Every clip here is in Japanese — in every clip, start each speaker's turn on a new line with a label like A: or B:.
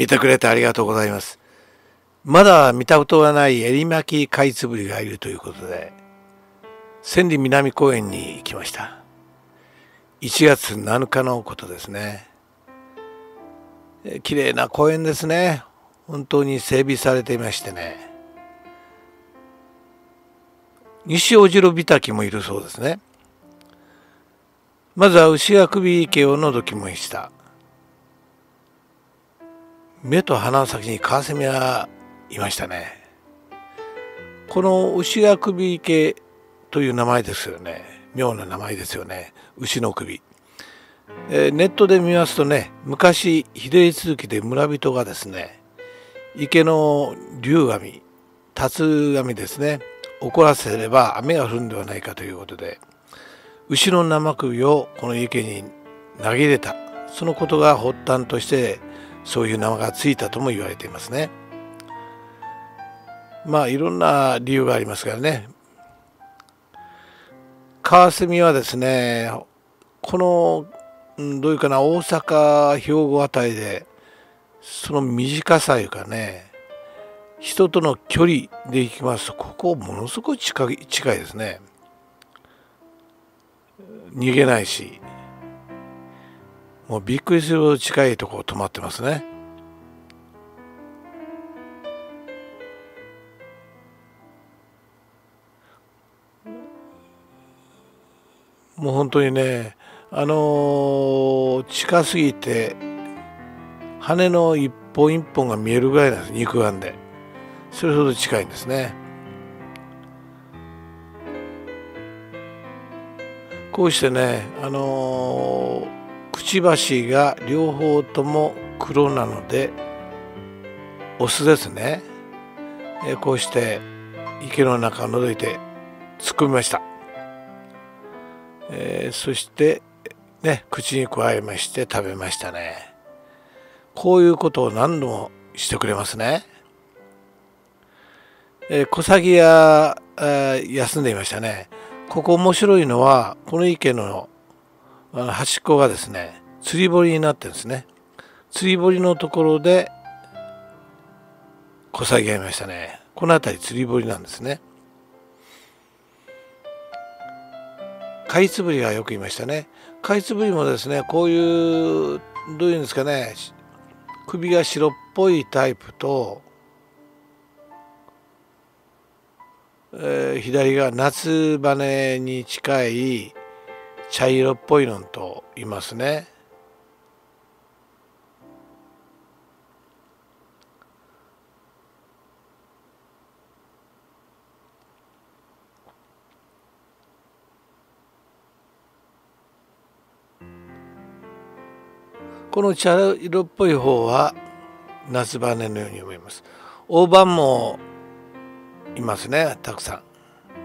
A: 見てくれてありがとうございます。まだ見たことがないエリマキカイツブリがいるということで、千里南公園に行きました。1月7日のことですね。綺麗な公園ですね。本当に整備されていましてね。ニシオジロビタキもいるそうですね。まずは牛ヶ首池を覗きもした。目と鼻の先にカワセミがいましたね。この牛ヶ首池という名前ですよね。妙な名前ですよね。牛の首。ネットで見ますとね、昔秀吉続きで村人がですね、池の竜神、辰神ですね、怒らせれば雨が降るんではないかということで、牛の生首をこの池に投げ入れた、そのことが発端としてそういう名前がついたとも言われていますね。まあいろんな理由がありますからね。カワセミはですね、このどういうかな、大阪兵庫あたりでその短さいうかね、人との距離でいきますとここものすごい近いですね。逃げないし、もうびっくりするほど近いところ止まってますね。もう本当にね、近すぎて羽の一本一本が見えるぐらいなんです、肉眼で。それほど近いんですね。こうしてね、くちばしが両方とも黒なのでオスですね。こうして池の中を覗いて突っ込みました。そしてね、口に加えまして食べましたね。こういうことを何度もしてくれますね。小サギや休んでいましたね。ここ面白いのはこの池の端っこがですね、釣り堀になってるんですね。釣り堀のところで小サギがいましたね。この辺り釣り堀なんですね。カイツブリがよくいましたね。カイツブリもですね、こういうどういうんですかね、首が白っぽいタイプと、左が夏羽に近い茶色っぽいのといますね。この茶色っぽい方は夏羽のように思います。大判もいますね、たくさん。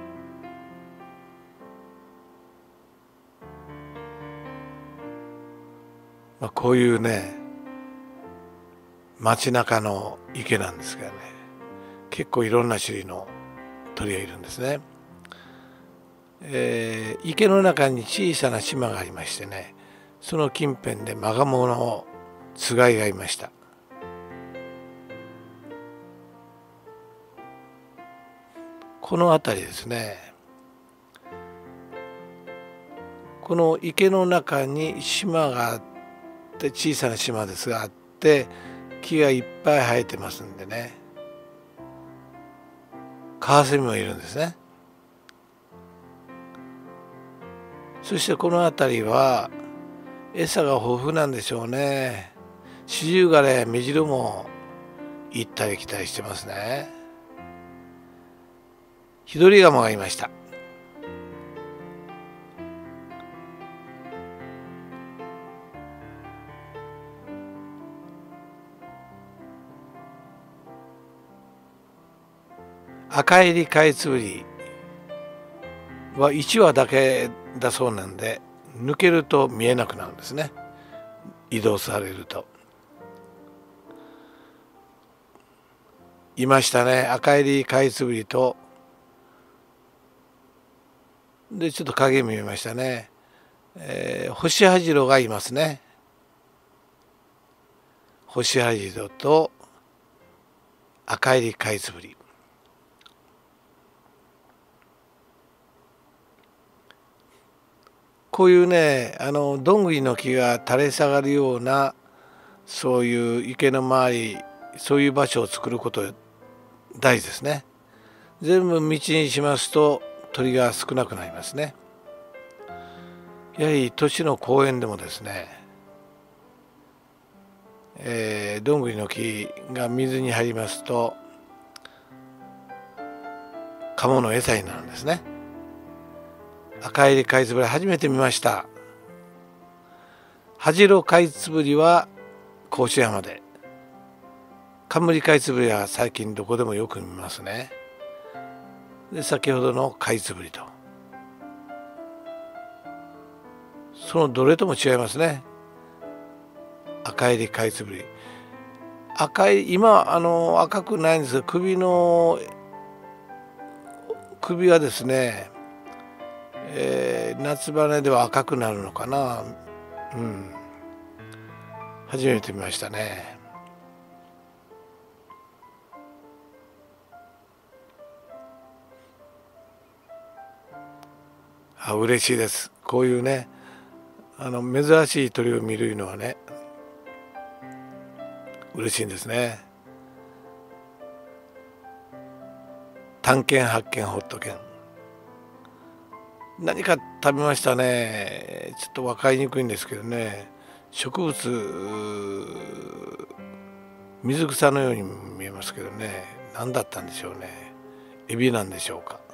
A: こういうね、街中の池なんですがね、結構いろんな種類の鳥がいるんですね。池の中に小さな島がありましてね、その近辺でマガモのつがいがいました。この辺りですね、この池の中に島があって、小さな島ですがあって、木がいっぱい生えてますんでね、カワセミもいるんですね。そしてこの辺りは餌が豊富なんでしょうね。シジュウカラやメジロも行ったり来たりしてますね。ヒドリガモがいました。赤襟カイツブリは1羽だけだそうなんで、抜けると見えなくなるんですね、移動されると。いましたね、赤襟カイツブリと、でちょっと影見えましたね。ホシハジロがいますね。 ホシハジドと赤いりカイツブリ。こういうねどんぐりの木が垂れ下がるようなそういう池の周り、そういう場所を作ること大事ですね。全部道にしますと鳥が少なくなりますね。やはり都市の公園でもですね、どんぐりの木が水に入りますとカモの餌になるんですね。赤いりカイツブリ初めて見ました。ハジロカイツブリは甲州山で、カムリカイツブリは最近どこでもよく見ますね。で先ほどのカイツブリとそのどれとも違いますね。赤いりカイツブリ、赤い今赤くないんですが、首はですね、夏バネでは赤くなるのかな。初めて見ましたね。嬉しいです。こういうね珍しい鳥を見るのはね嬉しいんですね。探検発見ホット犬、何か食べましたね。ちょっと分かりにくいんですけどね、植物水草のように見えますけどね、何だったんでしょうね。エビなんでしょうか。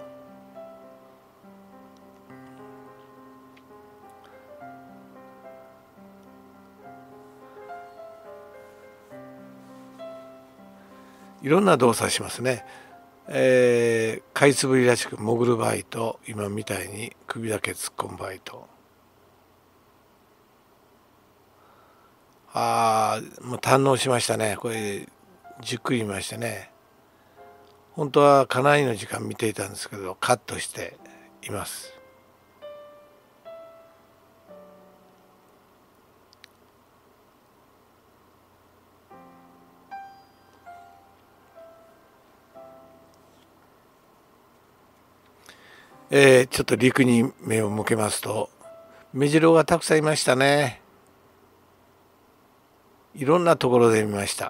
A: いろんな動作しますね。カイツブリらしく潜る場合と、今みたいに首だけ突っ込む場合と、もう堪能しましたね。これじっくり見ましたね。本当はかなりの時間見ていたんですけどカットしています。ちょっと陸に目を向けますとメジロがたくさんいましたね。いろんなところで見ました。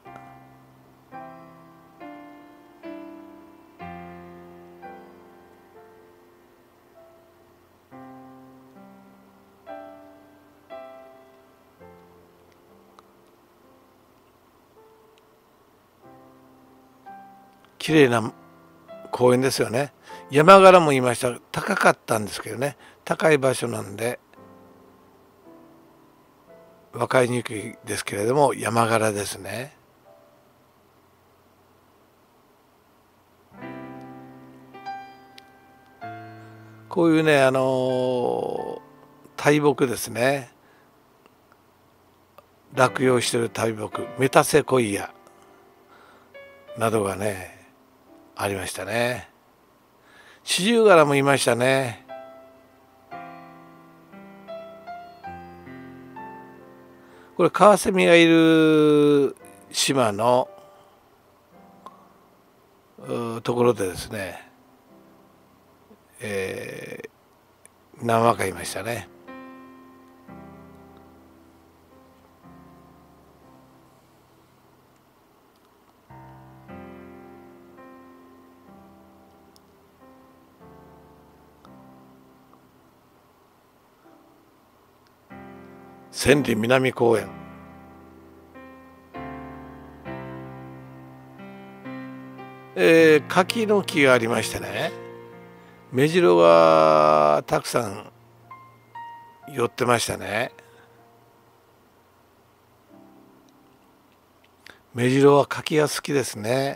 A: 綺麗な公園ですよね。山柄もいました。高かったんですけどね、高い場所なんで分かりにくいですけれども山柄ですね。こういうね大木ですね、落葉している大木、メタセコイアなどがねありましたね。シジュウカラもいましたね。これカワセミがいる島のところでですね、何羽かいましたね。千里南公園、柿の木がありましてね、メジロがたくさん寄ってましたね。メジロは柿が好きですね。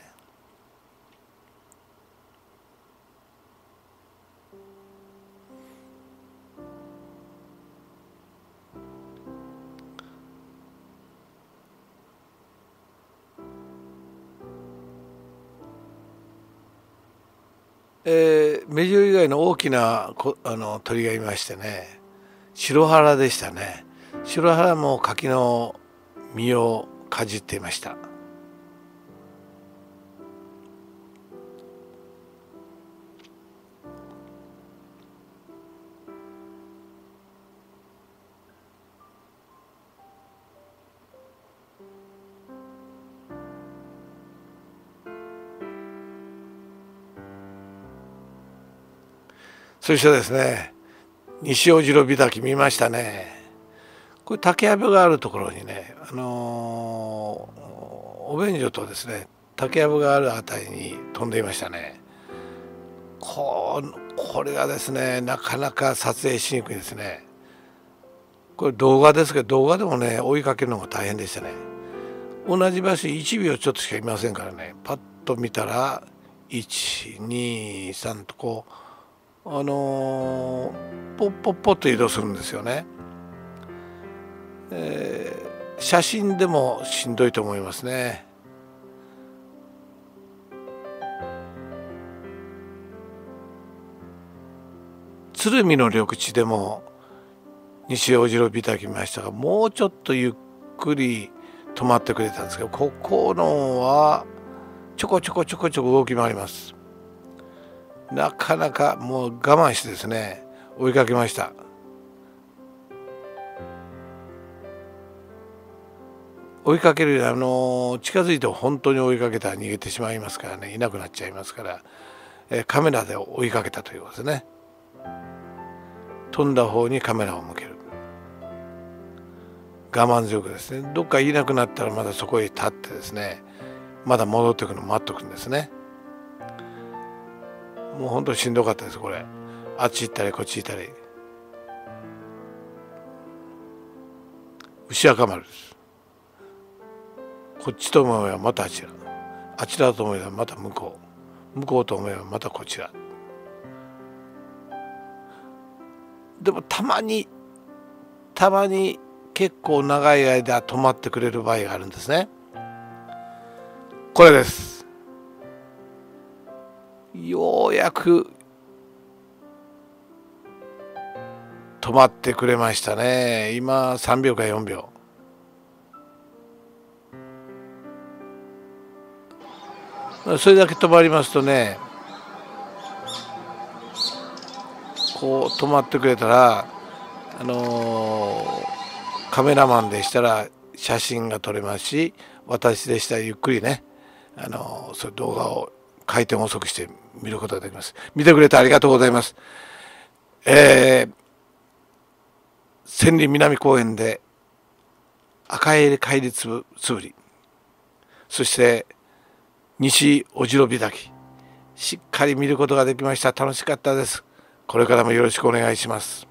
A: メジロ以外の大きな鳥がいましてね、シロハラでしたね。シロハラも柿の実をかじっていました。そしてですね、西尾白火滝見ましたね。これ竹やぶがあるところにね、お便所とですね、竹やぶがあるあたりに飛んでいましたね。これがですね、なかなか撮影しにくいですね。これ動画ですけど、動画でもね追いかけるのが大変でしたね。同じ場所1秒ちょっとしかいませんからね、パッと見たら123とこうポッポッポッと移動するんですよね。写真でもしんどいと思いますね。鶴見の緑地でも西尾白火滝見ましたが、もうちょっとゆっくり止まってくれたんですけど、ここのはちょこちょこ動き回ります。なかなかもう我慢してですね追いかけました。追いかける近づいて本当に追いかけたら逃げてしまいますからね、いなくなっちゃいますから、カメラで追いかけたということですね。飛んだ方にカメラを向ける、我慢強くですね。どっかいなくなったらまだそこへ立ってですね、まだ戻ってくるのを待っとくんですね。もう本当にしんどかったです。これあっち行ったりこっち行ったり。牛赤丸です。こっちと思えばまたあちら、あちらと思えばまた向こう、向こうと思えばまたこちら。でもたまに結構長い間止まってくれる場合があるんですね。これです。ようやく止まってくれましたね。今3秒か4秒。それだけ止まりますとね、こう止まってくれたらカメラマンでしたら写真が撮れますし、私でしたらゆっくりねそういう動画を回転遅くして見ることができます。見てくれてありがとうございます。千里南公園で赤襟戒律つぶり、そして西尾白火滝、しっかり見ることができました。楽しかったです。これからもよろしくお願いします。